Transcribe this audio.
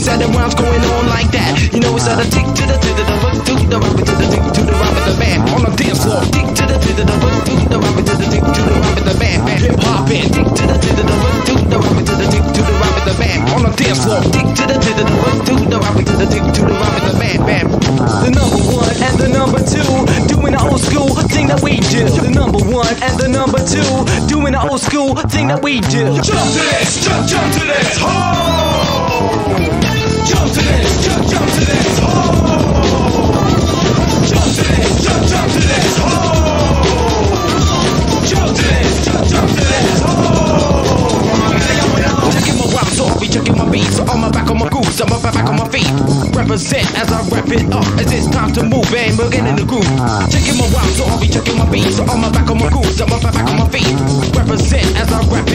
set of rhymes going on like that. You know it's at a tick to the hook, to the rock, to the tick to the rock of the band on the dance floor. Tick to the hook, to the rock, to the tick to the rock of the band. Hip hop in. Tick to the hook, to the rock, to the tick to the rock of the band on the dance floor. Tick to the hook, to the rock, to the tick to the rock of the band. The number one and the number two, doing the old school thing that we do. The number one and the number two, doing the old school thing that we do. Jump to this, jump to this, ho! Jump to this, jump to this, ho! Jump to this, jump to this, ho! Jump to this, jump to this, ho! Checking my rhymes, so I'll be checking my beats. So on my back on my grooves, I'm back on my feet. Represent as I wrap it up, as it's time to move and we're getting in the groove. Checking my rhymes, so I'll be checking my beats. So on my back on my grooves, I'm back on my feet. Represent as I wrap